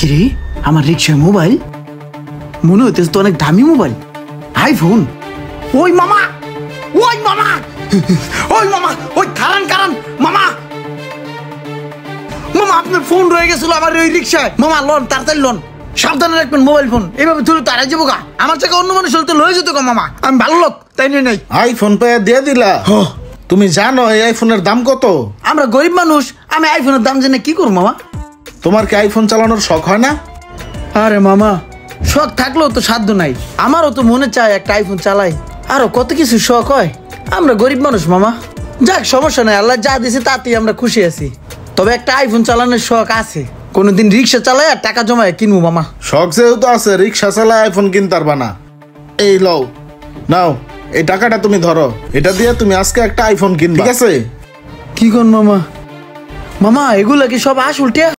কিরে আমার রিক্সায় মোবাইল মনে হইতেছে তো অনেক দামি মোবাইল আইফোন। ওই মামা ওই মামা ওই মামা ওই কারণ কারণ মামা মামা আপনার ফোন রয়ে গেছিল আমার ওই রিক্সায়। মামা লোন তাড়াতাড়ি লোন, সাবধানে রাখবেন মোবাইল ফোন, এইভাবে তুলে তাড়াই যাবো গা। আমার থেকে অন্য মানুষ হলে তো লয়ে যেত গা মামা, আমি ভালো লোক তাই নিয়ে নাই। আইফোন পেয়ে দিয়ে দিলা? তুমি জানো এই আইফোনের দাম কত? আমরা গরিব মানুষ, আমি আইফোনের দাম জেনে কি করবো মামা? তোমার কি আইফোন চালানোর শখ হয় না? আরে মামা শখ থাকলেও তো সাধ্য নাই, আমারও তো মনে চায় একটা আইফোন চালাই, আরো কত কিছু শখ হয়। আমরা গরিব মানুষ মামা, যাক সমস্যা নাই, আল্লাহ যা দিছে তাতেই আমরা খুশি আছি। তবে একটা আইফোন চালানোর শখ আছে, কোনোদিন রিক্সা চালাই আর টাকা জমায় কিনবো মামা। শখ যেহেতু আছে, রিক্সা চালায় আইফোন কিনতে পারবা না। এই লও, নাও এই টাকাটা তুমি ধরো, এটা দিয়ে তুমি আজকে একটা আইফোন কিনবে, ঠিক আছে? কি কোন মামা? মামা এগুলা কি সব আসল টিয়া?